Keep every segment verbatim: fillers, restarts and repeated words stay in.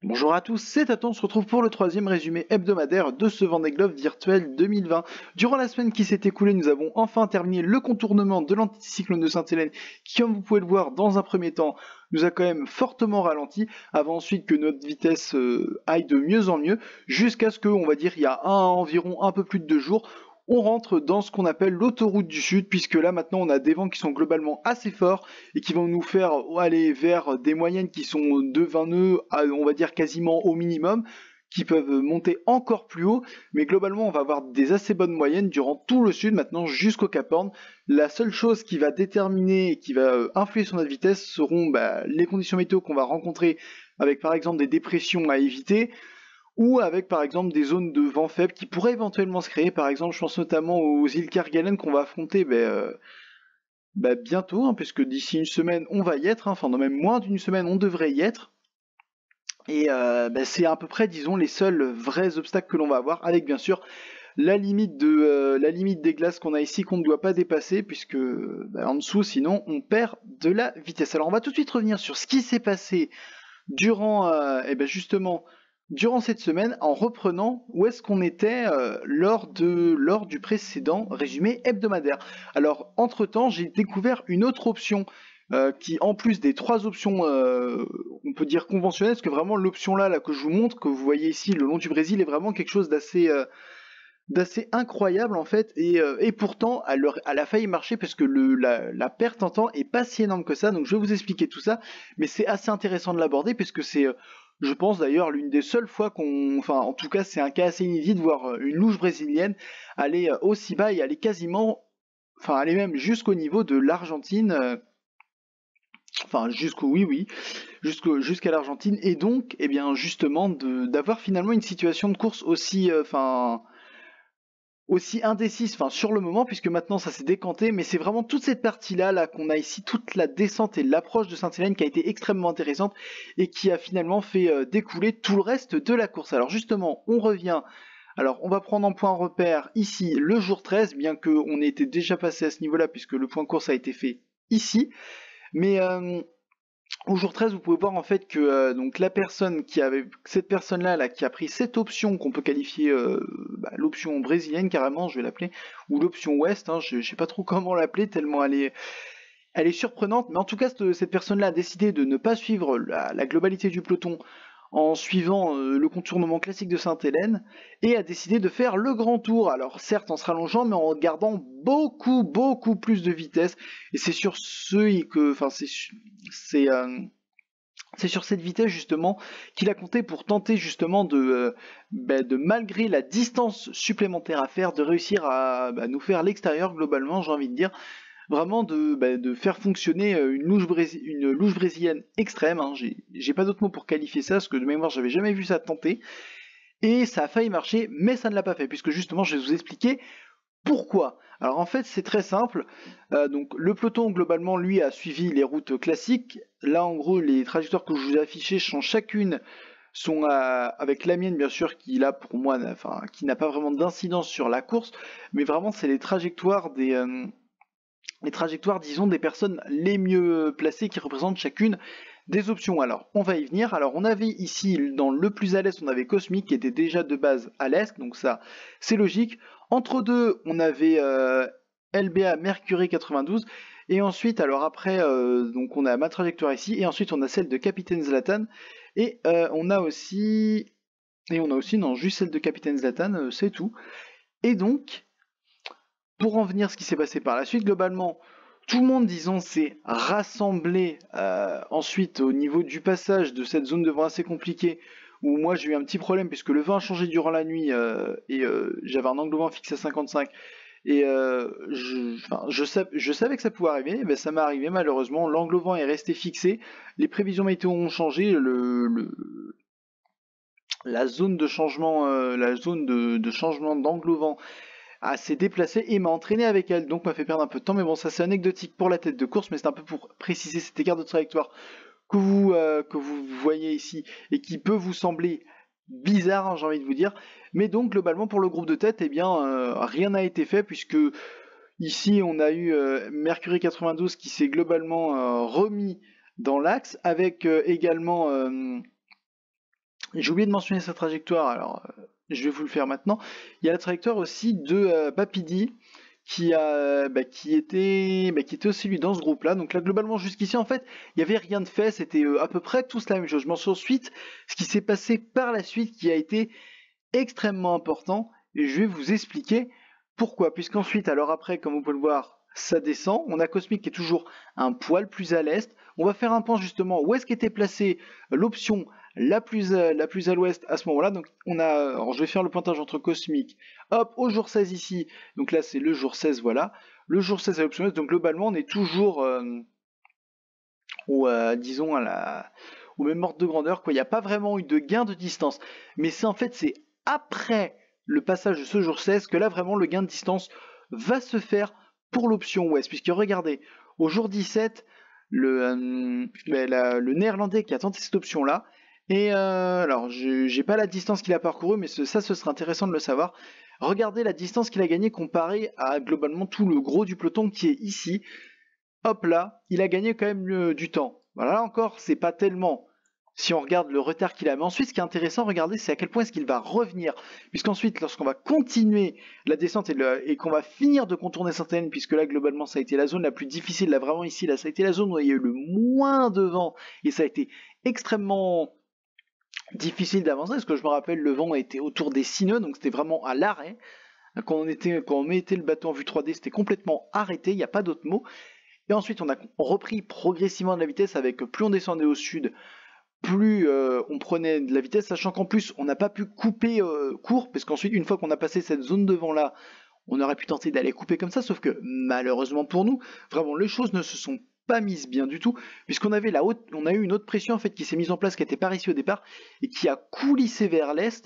Bonjour à tous, c'est Tatton, on se retrouve pour le troisième résumé hebdomadaire de ce Vendée Globe virtuel deux mille vingt. Durant la semaine qui s'est écoulée, nous avons enfin terminé le contournement de l'anticyclone de Sainte-Hélène qui, comme vous pouvez le voir, dans un premier temps, nous a quand même fortement ralenti, avant ensuite que notre vitesse euh, aille de mieux en mieux, jusqu'à ce que, on va dire, il y a un, environ un peu plus de deux jours, on rentre dans ce qu'on appelle l'autoroute du Sud, puisque là maintenant on a des vents qui sont globalement assez forts et qui vont nous faire aller vers des moyennes qui sont de vingt nœuds à, on va dire, quasiment au minimum, qui peuvent monter encore plus haut, mais globalement on va avoir des assez bonnes moyennes durant tout le sud, maintenant jusqu'au Cap Horn. La seule chose qui va déterminer et qui va influer sur notre vitesse seront bah, les conditions météo qu'on va rencontrer, avec par exemple des dépressions à éviter, ou avec par exemple des zones de vent faible qui pourraient éventuellement se créer. Par exemple, je pense notamment aux îles Kerguelen qu'on va affronter bah, euh, bah, bientôt, hein, puisque d'ici une semaine on va y être, hein, enfin dans même moins d'une semaine on devrait y être. Et euh, bah, c'est à peu près, disons, les seuls vrais obstacles que l'on va avoir, avec bien sûr la limite, de, euh, la limite des glaces qu'on a ici qu'on ne doit pas dépasser, puisque bah, en dessous sinon on perd de la vitesse. Alors on va tout de suite revenir sur ce qui s'est passé durant, euh, et ben justement, durant cette semaine, en reprenant où est-ce qu'on était euh, lors, de, lors du précédent résumé hebdomadaire. Alors, entre-temps, j'ai découvert une autre option euh, qui, en plus des trois options, euh, on peut dire conventionnelles, parce que vraiment l'option là, là que je vous montre, que vous voyez ici, le long du Brésil, est vraiment quelque chose d'assez... Euh, d'assez incroyable en fait, et, euh, et pourtant elle, elle a failli marcher parce que le, la, la perte en temps est pas si énorme que ça. Donc je vais vous expliquer tout ça, mais c'est assez intéressant de l'aborder puisque c'est, euh, je pense d'ailleurs, l'une des seules fois qu'on, enfin en tout cas c'est un cas assez inédit de voir une louche brésilienne aller euh, aussi bas et aller quasiment, enfin aller même jusqu'au niveau de l'Argentine, euh, enfin jusqu'au, oui oui, jusqu'au, jusqu'à l'Argentine, et donc eh bien justement de, d'avoir finalement une situation de course aussi, euh, enfin aussi indécise, enfin sur le moment, puisque maintenant ça s'est décanté, mais c'est vraiment toute cette partie-là là, qu'on a ici, toute la descente et l'approche de Sainte-Hélène qui a été extrêmement intéressante et qui a finalement fait euh, découler tout le reste de la course. Alors justement, on revient, alors on va prendre en point repère ici le jour treize, bien qu'on ait été déjà passé à ce niveau-là, puisque le point course a été fait ici, mais... Euh, au jour treize, vous pouvez voir en fait que euh, donc la personne qui avait cette personne-là là, qui a pris cette option qu'on peut qualifier euh, bah, l'option brésilienne carrément, je vais l'appeler, ou l'option ouest, hein, je, je sais pas trop comment l'appeler tellement elle est elle est surprenante, mais en tout cas cette, cette personne-là a décidé de ne pas suivre la, la globalité du peloton en suivant euh, le contournement classique de Sainte-Hélène et a décidé de faire le grand tour. Alors certes en se rallongeant, mais en gardant beaucoup beaucoup plus de vitesse. Et c'est sur ce que, enfin c'est c'est euh, c'est sur cette vitesse justement qu'il a compté pour tenter justement de, euh, bah, de malgré la distance supplémentaire à faire, de réussir à bah, nous faire l'extérieur globalement, j'ai envie de dire, vraiment de, bah, de faire fonctionner une louche, brési- une louche brésilienne extrême, hein. J'ai j'ai pas d'autre mot pour qualifier ça, parce que de mémoire j'avais jamais vu ça tenter, et ça a failli marcher, mais ça ne l'a pas fait, puisque justement je vais vous expliquer pourquoi. Alors en fait c'est très simple, euh, donc le peloton globalement lui a suivi les routes classiques, là en gros les trajectoires que je vous ai affichées sont chacune sont à- avec la mienne bien sûr qui là pour moi n'a- enfin qui n'a pas vraiment d'incidence sur la course, mais vraiment c'est les trajectoires des euh, les trajectoires, disons, des personnes les mieux placées qui représentent chacune des options. Alors, on va y venir. Alors, on avait ici, dans le plus à l'est, on avait Cosmic qui était déjà de base à l'est, donc ça, c'est logique. Entre deux, on avait euh, L B A Mercury quatre-vingt-douze, et ensuite, alors après, euh, donc on a ma trajectoire ici, et ensuite on a celle de Capitaine Zlatan, et euh, on a aussi, et on a aussi, non, juste celle de Capitaine Zlatan, euh, c'est tout. Et donc, pour en venir à ce qui s'est passé par la suite, globalement, tout le monde, disons, s'est rassemblé euh, ensuite au niveau du passage de cette zone de vent assez compliquée, où moi j'ai eu un petit problème puisque le vent a changé durant la nuit euh, et euh, j'avais un angle de vent fixe à cinquante-cinq. Et euh, je, enfin, je, sav- je savais que ça pouvait arriver, mais ça m'est arrivé malheureusement. L'angle de vent est resté fixé, les prévisions météo ont changé, le, le- la zone de changement, euh, la zone de, de changement d'angle au vent ah, s'est déplacée et m'a entraîné avec elle, donc m'a fait perdre un peu de temps, mais bon, ça c'est anecdotique pour la tête de course, mais c'est un peu pour préciser cet écart de trajectoire que vous, euh, que vous voyez ici et qui peut vous sembler bizarre, hein, j'ai envie de vous dire. Mais donc, globalement, pour le groupe de tête, eh bien, euh, rien n'a été fait puisque ici on a eu euh, Mercury quatre-vingt-douze qui s'est globalement euh, remis dans l'axe avec euh, également. Euh, J'ai oublié de mentionner sa trajectoire, alors euh, je vais vous le faire maintenant. Il y a la trajectoire aussi de euh, Bapidi, qui a bah, qui était bah, qui était aussi lui dans ce groupe là. Donc là globalement jusqu'ici en fait il y avait rien de fait, c'était euh, à peu près tous la même chose. Je mentionne ensuite ce qui s'est passé par la suite qui a été extrêmement important et je vais vous expliquer pourquoi. Puisqu'ensuite alors après comme vous pouvez le voir ça descend, on a Cosmic qui est toujours un poil plus à l'est. On va faire un point justement où est-ce qu'était placée l'option la plus à, la plus à l'ouest à ce moment-là. Donc on a, alors je vais faire le pointage entre Cosmic, hop, au jour seize ici. Donc là c'est le jour seize, voilà. Le jour seize à l'option ouest. Donc globalement on est toujours euh, au, euh, disons à la, au même ordre de grandeur. Quoi. Il n'y a pas vraiment eu de gain de distance. Mais c'est en fait c'est après le passage de ce jour seize que là vraiment le gain de distance va se faire pour l'option ouest. Puisque regardez, au jour dix-sept, le, euh, la, le néerlandais qui a tenté cette option là. Et euh, alors, je j'ai pas la distance qu'il a parcourue, mais ce, ça, ce serait intéressant de le savoir. Regardez la distance qu'il a gagnée comparée à globalement tout le gros du peloton qui est ici. Hop là, il a gagné quand même euh, du temps. Voilà, là encore, c'est pas tellement. Si on regarde le retard qu'il a. Mais ensuite, ce qui est intéressant, regardez, c'est à quel point est-ce qu'il va revenir. Puisqu'ensuite, lorsqu'on va continuer la descente et, le, et qu'on va finir de contourner Sainte-Hélène, puisque là, globalement, ça a été la zone la plus difficile, là, vraiment ici, là, ça a été la zone où il y a eu le moins de vent. Et ça a été extrêmement difficile d'avancer, parce que je me rappelle, le vent était autour des six nœuds, donc c'était vraiment à l'arrêt. Quand on, était, quand on mettait le bateau en vue trois D, c'était complètement arrêté, il n'y a pas d'autre mot. Et ensuite, on a repris progressivement de la vitesse avec plus on descendait au sud, plus euh, on prenait de la vitesse, sachant qu'en plus, on n'a pas pu couper euh, court, parce qu'ensuite, une fois qu'on a passé cette zone de vent-là, on aurait pu tenter d'aller couper comme ça, sauf que malheureusement pour nous, vraiment, les choses ne se sont pas mises bien du tout, puisqu'on avait la haute, on a eu une autre pression en fait qui s'est mise en place, qui n'était pas ici au départ, et qui a coulissé vers l'est,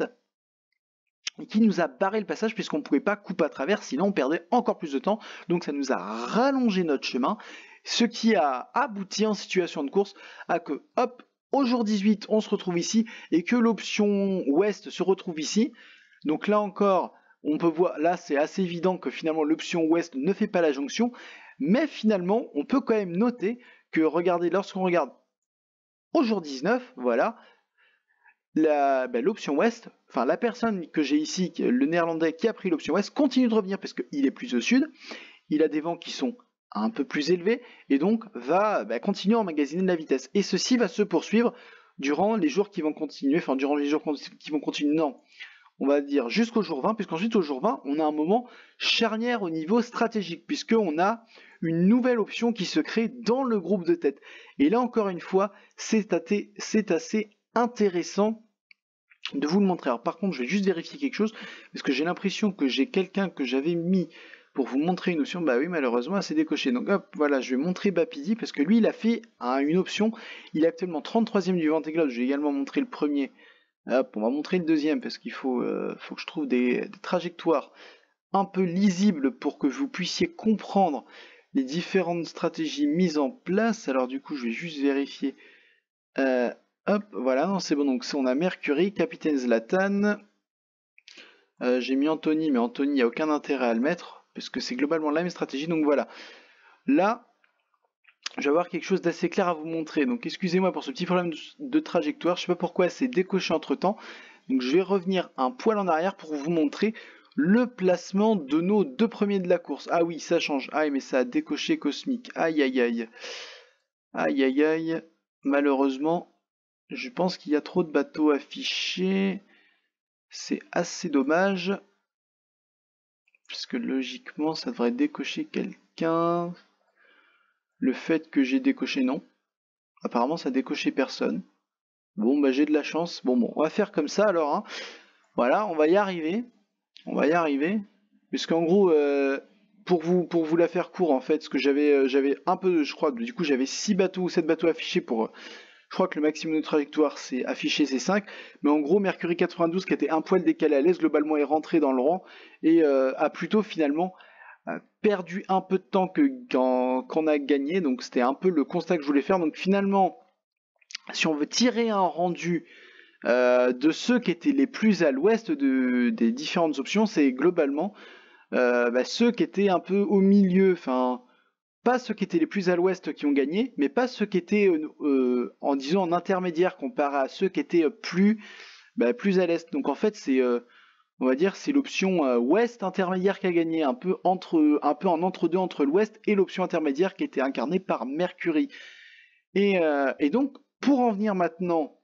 et qui nous a barré le passage puisqu'on ne pouvait pas couper à travers, sinon on perdait encore plus de temps. Donc ça nous a rallongé notre chemin, ce qui a abouti en situation de course à que, hop, au jour dix-huit, on se retrouve ici, et que l'option ouest se retrouve ici. Donc là encore, on peut voir, là c'est assez évident que finalement l'option ouest ne fait pas la jonction, mais finalement, on peut quand même noter que, regardez, lorsqu'on regarde au jour dix-neuf, voilà, la, ben, l'option ouest, enfin la personne que j'ai ici, le néerlandais qui a pris l'option ouest, continue de revenir parce qu'il est plus au sud, il a des vents qui sont un peu plus élevés et donc va ben, continuer à emmagasiner de la vitesse. Et ceci va se poursuivre durant les jours qui vont continuer, enfin durant les jours qui vont continuer, non, on va dire jusqu'au jour vingt, puisqu'ensuite au jour vingt, on a un moment charnière au niveau stratégique, puisqu'on a une nouvelle option qui se crée dans le groupe de tête. Et là encore une fois, c'est assez, c'est assez intéressant de vous le montrer. Alors par contre, je vais juste vérifier quelque chose, parce que j'ai l'impression que j'ai quelqu'un que j'avais mis pour vous montrer une option. Bah oui, malheureusement, elle s'est décochée. Donc hop, voilà, je vais montrer Bapidi, parce que lui, il a fait hein, une option. Il est actuellement trente-troisième du Vendée Globe. Je vais également montrer le premier. Hop, on va montrer le deuxième, parce qu'il faut, euh, faut que je trouve des, des trajectoires un peu lisibles pour que vous puissiez comprendre les différentes stratégies mises en place. Alors du coup, je vais juste vérifier. Euh, Hop, voilà, non, c'est bon. Donc, on a Mercury, Capitaine Zlatan. Euh, J'ai mis Anthony, mais Anthony, il n'y a aucun intérêt à le mettre, parce que c'est globalement la même stratégie. Donc, voilà. Là, je vais avoir quelque chose d'assez clair à vous montrer. Donc, excusez-moi pour ce petit problème de, de trajectoire. Je ne sais pas pourquoi c'est décoché entre temps. Donc, je vais revenir un poil en arrière pour vous montrer le placement de nos deux premiers de la course. Ah oui, ça change. Ah, mais ça a décoché Cosmic. Aïe, aïe, aïe. Aïe, aïe, aïe. Malheureusement. Je pense qu'il y a trop de bateaux affichés. C'est assez dommage. Puisque logiquement, ça devrait décocher quelqu'un. Le fait que j'ai décoché, non. Apparemment, ça a décoché personne. Bon, bah j'ai de la chance. Bon, bon, on va faire comme ça alors. Hein. Voilà, on va y arriver. On va y arriver. Puisqu'en gros, euh, pour, vous, pour vous la faire court, en fait, ce que j'avais euh, j'avais un peu, je crois, du coup, j'avais six bateaux ou sept bateaux affichés pour... Je crois que le maximum de trajectoire c'est affiché c'est cinq, mais en gros Mercury quatre-vingt-douze qui était un poil décalé à l'est, globalement est rentré dans le rang et euh, a plutôt finalement euh, perdu un peu de temps que quand, qu'on a gagné, donc c'était un peu le constat que je voulais faire. Donc finalement, si on veut tirer un rendu euh, de ceux qui étaient les plus à l'ouest de, des différentes options, c'est globalement euh, bah, ceux qui étaient un peu au milieu, enfin... Pas ceux qui étaient les plus à l'ouest qui ont gagné, mais pas ceux qui étaient, euh, euh, en disant en intermédiaire comparé à ceux qui étaient plus bah, plus à l'est. Donc en fait, c'est, euh, on va dire, c'est l'option euh, ouest intermédiaire qui a gagné, un peu entre, un peu en entre-deux entre l'ouest et l'option intermédiaire qui était incarnée par Mercury. Et, euh, et donc, pour en venir maintenant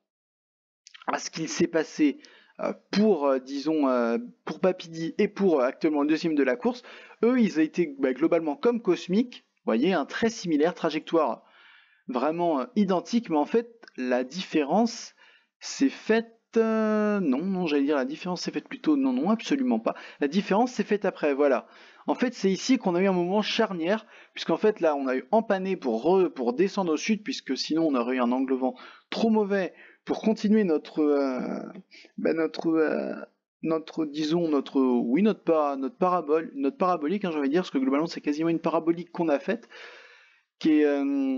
à ce qu'il s'est passé euh, pour, euh, disons, euh, pour Papidi et pour euh, actuellement le deuxième de la course, eux, ils ont été bah, globalement comme Cosmic, vous voyez, un très similaire, trajectoire vraiment euh, identique, mais en fait, la différence s'est faite... euh, non, non, j'allais dire la différence s'est faite plutôt... Non, non, absolument pas. La différence s'est faite après, voilà. En fait, c'est ici qu'on a eu un moment charnière, puisqu'en fait, là, on a eu empanné pour, re, pour descendre au sud, puisque sinon, on aurait eu un angle vent trop mauvais pour continuer notre... Euh, bah, notre... Euh, notre, disons, notre, oui, notre, para, notre parabole, notre parabolique, hein, j'ai envie de dire, parce que globalement, c'est quasiment une parabolique qu'on a faite, qui est... Euh,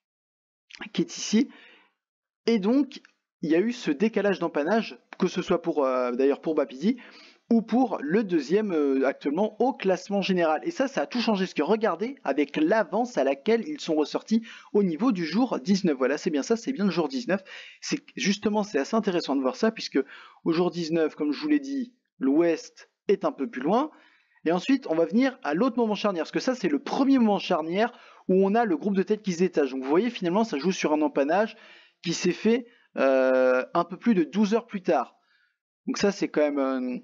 qui est ici. Et donc, il y a eu ce décalage d'empannage, que ce soit pour euh, d'ailleurs pour Bapidi ou pour le deuxième euh, actuellement au classement général. Et ça, ça a tout changé. Parce que regardez, avec l'avance à laquelle ils sont ressortis au niveau du jour dix-neuf. Voilà, c'est bien ça, c'est bien le jour dix-neuf. C'est justement, c'est assez intéressant de voir ça, puisque au jour dix-neuf, comme je vous l'ai dit, l'ouest est un peu plus loin. Et ensuite, on va venir à l'autre moment charnière, parce que ça, c'est le premier moment charnière où on a le groupe de tête qui se détache. Donc vous voyez, finalement, ça joue sur un empannage qui s'est fait euh, un peu plus de douze heures plus tard. Donc ça, c'est quand même... Euh,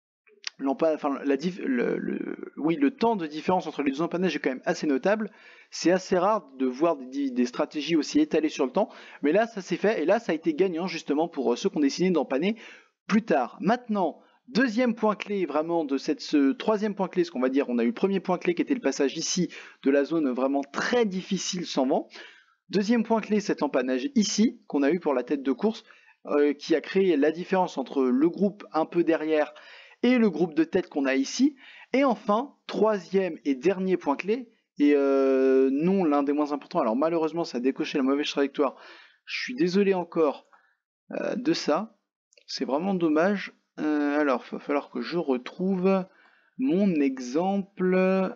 enfin, la le, le, oui, le temps de différence entre les deux empannages est quand même assez notable. C'est assez rare de voir des, des stratégies aussi étalées sur le temps. Mais là, ça s'est fait, et là, ça a été gagnant, justement, pour ceux qui ont décidé d'empanner plus tard. Maintenant... Deuxième point clé vraiment de cette, ce troisième point clé, ce qu'on va dire, on a eu le premier point clé qui était le passage ici de la zone vraiment très difficile sans vent. Deuxième point clé, cet empannage ici qu'on a eu pour la tête de course, euh, qui a créé la différence entre le groupe un peu derrière et le groupe de tête qu'on a ici. Et enfin, troisième et dernier point clé, et euh, non l'un des moins importants, alors malheureusement ça a décoché la mauvaise trajectoire, je suis désolé encore euh, de ça, c'est vraiment dommage. Euh, alors, il va falloir que je retrouve mon exemple.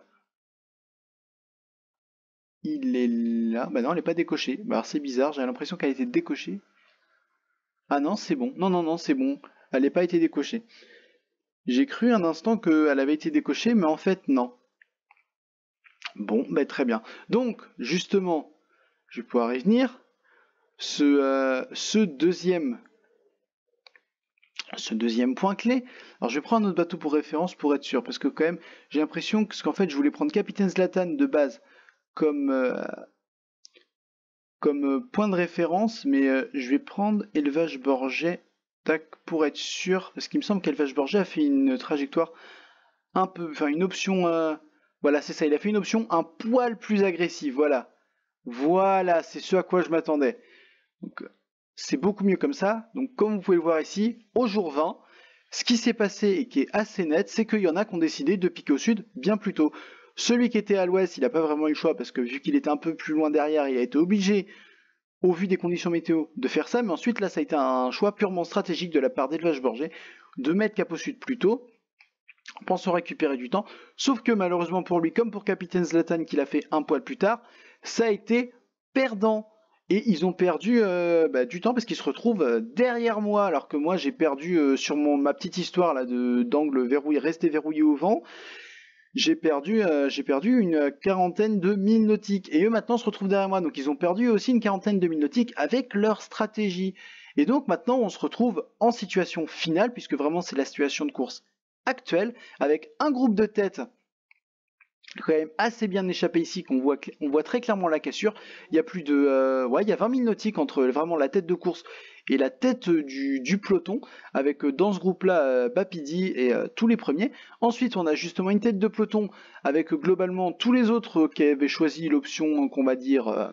Il est là. Bah non, elle n'est pas décochée. Bah alors c'est bizarre, j'ai l'impression qu'elle a été décochée. Ah non, c'est bon. Non, non, non, c'est bon. Elle n'a pas été décochée. J'ai cru un instant qu'elle avait été décochée, mais en fait, non. Bon, bah très bien. Donc, justement, je vais pouvoir y venir. Ce, euh, ce deuxième ce deuxième point clé. Alors je vais prendre un autre bateau pour référence pour être sûr, parce que quand même j'ai l'impression que, qu'en fait je voulais prendre Capitaine Zlatan de base comme, euh, comme euh, point de référence, mais euh, je vais prendre Élevage Borget tac, pour être sûr, parce qu'il me semble qu'Élevage Borget a fait une trajectoire un peu, enfin une option, euh, voilà c'est ça, il a fait une option un poil plus agressive, voilà. Voilà, c'est ce à quoi je m'attendais. Donc c'est beaucoup mieux comme ça. Donc comme vous pouvez le voir ici, au jour vingt, ce qui s'est passé et qui est assez net, c'est qu'il y en a qui ont décidé de piquer au sud bien plus tôt. Celui qui était à l'ouest, il n'a pas vraiment eu le choix parce que vu qu'il était un peu plus loin derrière, il a été obligé, au vu des conditions météo, de faire ça. Mais ensuite, là, ça a été un choix purement stratégique de la part d'Élevage Borget de mettre cap au sud plus tôt, pensant récupérer du temps. Sauf que malheureusement pour lui, comme pour Capitaine Zlatan qui l'a fait un poil plus tard, ça a été perdant. Et ils ont perdu euh, bah, du temps parce qu'ils se retrouvent euh, derrière moi, alors que moi j'ai perdu euh, sur mon, ma petite histoire là de d'angle verrouillé, resté verrouillé au vent, j'ai perdu, euh, j'ai perdu une quarantaine de milles nautiques. Et eux maintenant se retrouvent derrière moi, donc ils ont perdu aussi une quarantaine de milles nautiques avec leur stratégie. Et donc maintenant on se retrouve en situation finale, puisque vraiment c'est la situation de course actuelle, avec un groupe de tête quand même assez bien échappé ici, qu'on voit, on voit très clairement la cassure. Il y a plus de, euh, ouais, il y a vingt milles nautiques entre vraiment la tête de course et la tête du, du peloton, avec euh, dans ce groupe-là euh, Bapidi et euh, tous les premiers. Ensuite, on a justement une tête de peloton avec euh, globalement tous les autres qui avaient choisi l'option qu'on va dire, euh,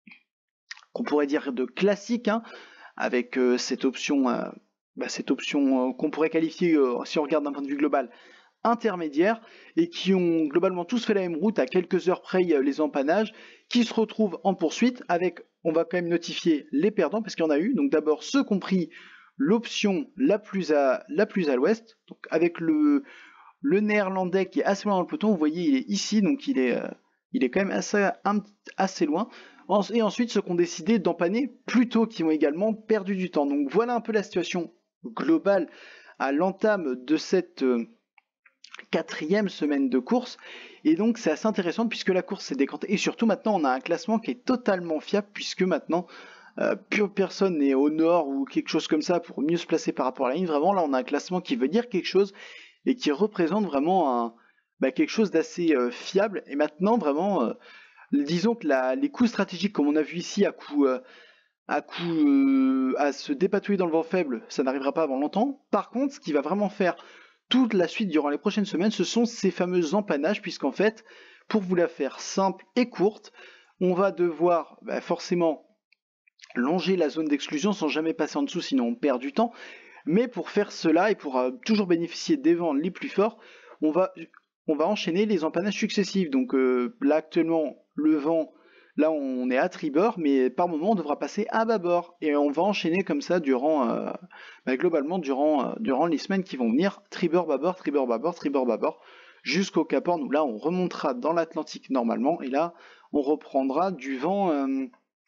qu'on pourrait dire de classique, hein, avec euh, cette option, euh, bah, cette option euh, qu'on pourrait qualifier, euh, si on regarde d'un point de vue global, intermédiaires, et qui ont globalement tous fait la même route à quelques heures près les empannages, qui se retrouvent en poursuite avec, on va quand même notifier les perdants parce qu'il y en a eu, donc d'abord ceux qui ont pris l'option la plus à la plus à l'ouest, donc avec le, le néerlandais qui est assez loin dans le peloton, vous voyez il est ici, donc il est, euh, il est quand même assez, un, assez loin, et ensuite ceux qui ont décidé d'empanner plus tôt, qui ont également perdu du temps. Donc voilà un peu la situation global à l'entame de cette euh, quatrième semaine de course. Et donc c'est assez intéressant puisque la course s'est décantée. Et surtout maintenant on a un classement qui est totalement fiable puisque maintenant euh, plus personne n'est au nord ou quelque chose comme ça pour mieux se placer par rapport à la ligne. Vraiment là on a un classement qui veut dire quelque chose et qui représente vraiment un, bah, quelque chose d'assez euh, fiable. Et maintenant vraiment, euh, disons que la, les coups stratégiques comme on a vu ici à coup... Euh, à coup euh, à se dépatouiller dans le vent faible, ça n'arrivera pas avant longtemps. Par contre, ce qui va vraiment faire toute la suite durant les prochaines semaines, ce sont ces fameux empannages, puisqu'en fait, pour vous la faire simple et courte, on va devoir bah, forcément longer la zone d'exclusion sans jamais passer en dessous, sinon on perd du temps. Mais pour faire cela et pour euh, toujours bénéficier des vents les plus forts, on va, on va enchaîner les empannages successifs. Donc euh, là actuellement, le vent, là on est à tribord, mais par moment on devra passer à bâbord. Et on va enchaîner comme ça durant, euh, bah, globalement durant, euh, durant les semaines qui vont venir, tribord, bâbord, tribord, bâbord, tribord, bâbord, jusqu'au Cap Horn où là on remontera dans l'Atlantique normalement, et là on reprendra du vent, euh,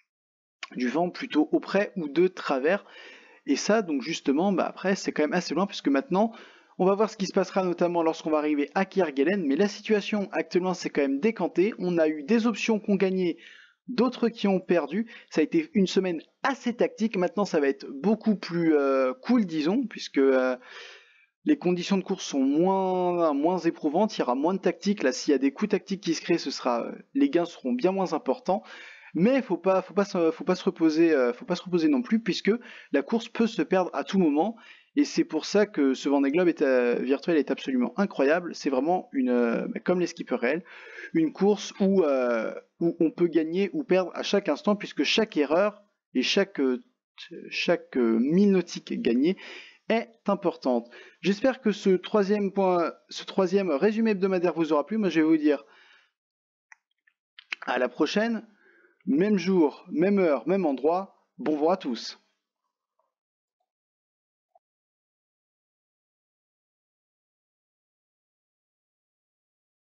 du vent plutôt auprès ou de travers. Et ça, donc justement, bah après, c'est quand même assez loin, puisque maintenant, on va voir ce qui se passera notamment lorsqu'on va arriver à Kerguelen, mais la situation actuellement s'est quand même décantée. On a eu des options qui ont gagné, d'autres qui ont perdu. Ça a été une semaine assez tactique. Maintenant, ça va être beaucoup plus euh, cool, disons, puisque euh, les conditions de course sont moins, moins éprouvantes. Il y aura moins de tactique. Là, s'il y a des coups tactiques qui se créent, ce sera, les gains seront bien moins importants. Mais faut pas, faut pas, se- faut pas se reposer, euh, faut pas se reposer non plus, puisque la course peut se perdre à tout moment. Et c'est pour ça que ce Vendée Globe est, euh, virtuel est absolument incroyable. C'est vraiment une, euh, bah, comme les skippers réels, une course où, euh, où on peut gagner ou perdre à chaque instant, puisque chaque erreur et chaque, euh, chaque euh, mille nautiques gagnée est importante. J'espère que ce troisième point, ce troisième résumé hebdomadaire vous aura plu. Moi, je vais vous dire à la prochaine. Même jour, même heure, même endroit. Bon vent à tous.